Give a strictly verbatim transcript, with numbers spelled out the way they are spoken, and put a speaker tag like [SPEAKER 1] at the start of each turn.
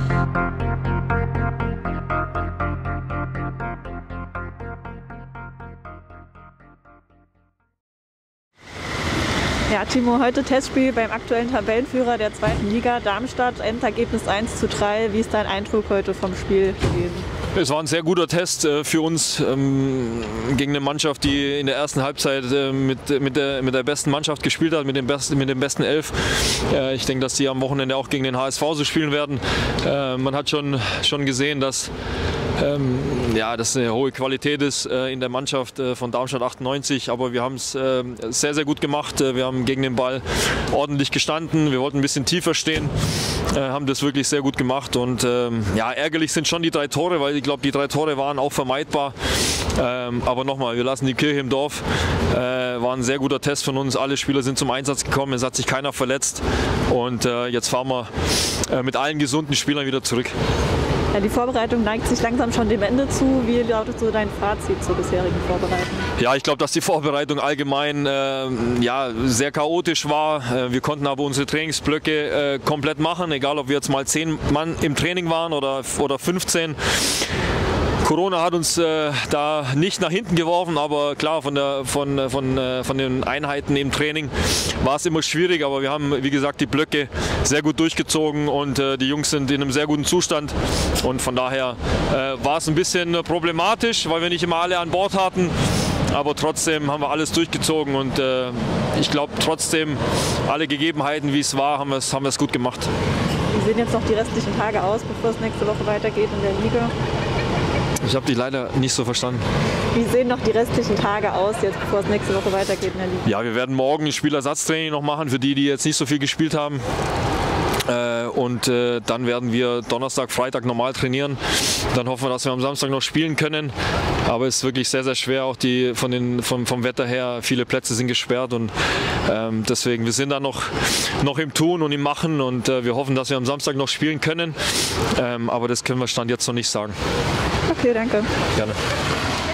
[SPEAKER 1] Ja, Timo, heute Testspiel beim aktuellen Tabellenführer der zweiten Liga, Darmstadt, Endergebnis eins zu drei. Wie ist dein Eindruck heute vom Spiel gewesen?
[SPEAKER 2] Es war ein sehr guter Test äh, für uns ähm, gegen eine Mannschaft, die in der ersten Halbzeit äh, mit, mit, der, mit der besten Mannschaft gespielt hat, mit dem besten, mit dem besten Elf. Äh, ich denke, dass die am Wochenende auch gegen den H S V so spielen werden. Äh, man hat schon, schon gesehen, dass ähm, ja, das eine hohe Qualität ist äh, in der Mannschaft äh, von Darmstadt achtundneunzig, aber wir haben es äh, sehr, sehr gut gemacht. Äh, wir haben gegen den Ball ordentlich gestanden, wir wollten ein bisschen tiefer stehen, äh, haben das wirklich sehr gut gemacht und ähm, ja, ärgerlich sind schon die drei Tore, weil ich glaube, die drei Tore waren auch vermeidbar. Ähm, aber nochmal, wir lassen die Kirche im Dorf. Äh, war ein sehr guter Test von uns. Alle Spieler sind zum Einsatz gekommen, es hat sich keiner verletzt und äh, jetzt fahren wir äh, mit allen gesunden Spielern wieder zurück.
[SPEAKER 1] Ja, die Vorbereitung neigt sich langsam schon dem Ende zu. Wie lautet so dein Fazit zur bisherigen Vorbereitung?
[SPEAKER 2] Ja, ich glaube, dass die Vorbereitung allgemein äh, ja, sehr chaotisch war. Äh, wir konnten aber unsere Trainingsblöcke äh, komplett machen, egal ob wir jetzt mal zehn Mann im Training waren oder, oder fünfzehn. Corona hat uns äh, da nicht nach hinten geworfen, aber klar, von, der, von, von, äh, von den Einheiten im Training war es immer schwierig, aber wir haben, wie gesagt, die Blöcke sehr gut durchgezogen und äh, die Jungs sind in einem sehr guten Zustand und von daher äh, war es ein bisschen problematisch, weil wir nicht immer alle an Bord hatten, aber trotzdem haben wir alles durchgezogen und äh, ich glaube trotzdem, alle Gegebenheiten, wie es war, haben wir es haben wir es gut gemacht.
[SPEAKER 1] Wie sehen jetzt noch die restlichen Tage aus, bevor es nächste Woche weitergeht in der Liga?
[SPEAKER 2] Ich habe dich leider nicht so verstanden.
[SPEAKER 1] Wie sehen noch die restlichen Tage aus, jetzt bevor es nächste Woche weitergeht in der Liga?
[SPEAKER 2] Ja, wir werden morgen ein Spielersatztraining noch machen für die, die jetzt nicht so viel gespielt haben. Äh, und äh, dann werden wir Donnerstag, Freitag normal trainieren. Dann hoffen wir, dass wir am Samstag noch spielen können. Aber es ist wirklich sehr, sehr schwer. Auch die von den, vom, vom Wetter her, viele Plätze sind gesperrt. Und ähm, deswegen, wir sind da noch, noch im Tun und im Machen. Und äh, wir hoffen, dass wir am Samstag noch spielen können. Ähm, aber das können wir Stand jetzt noch nicht sagen.
[SPEAKER 1] Okay, danke.
[SPEAKER 2] Gerne.